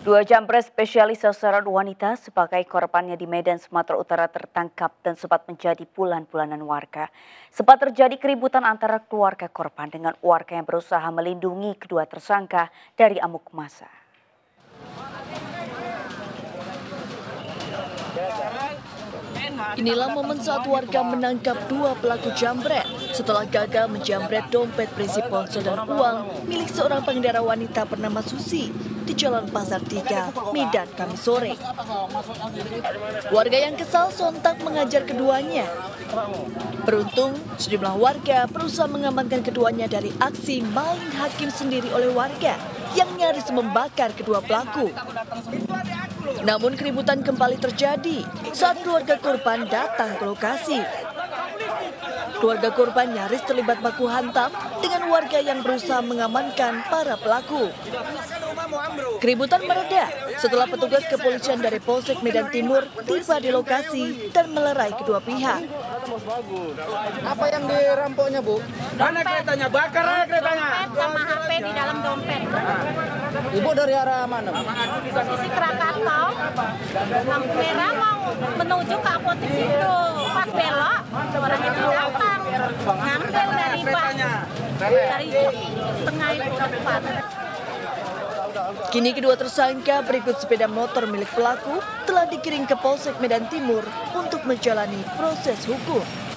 Dua jambret spesialis sasaran wanita sebagai korbannya di Medan, Sumatera Utara tertangkap dan sempat menjadi bulan-bulanan warga. Sempat terjadi keributan antara keluarga korban dengan warga yang berusaha melindungi kedua tersangka dari amuk massa. Inilah momen saat warga menangkap dua pelaku jambret setelah gagal menjambret dompet berisi ponsel dan uang milik seorang pengendara wanita bernama Susi di Jalan Pasar 3, Medan, Kamis sore. Warga yang kesal sontak mengajar keduanya. Beruntung, sejumlah warga berusaha mengamankan keduanya dari aksi main hakim sendiri oleh warga yang nyaris membakar kedua pelaku. Namun keributan kembali terjadi saat keluarga korban datang ke lokasi. Keluarga korban nyaris terlibat baku hantam dengan warga yang berusaha mengamankan para pelaku. Keributan mereda setelah petugas kepolisian dari Polsek Medan Timur tiba di lokasi dan melerai kedua pihak. Apa yang dirampoknya, Bu? Mana keretanya? Bakar aja keretanya. Sama HP di dalam dompet. Ibu dari arah mana? Posisi Krakatau, lampu merah mau menuju ke apotek situ. Pas belok, orang itu datang, ngambil dari bak, dari jok tengah itu depan. Kini kedua tersangka berikut sepeda motor milik pelaku telah dikirim ke Polsek Medan Timur untuk menjalani proses hukum.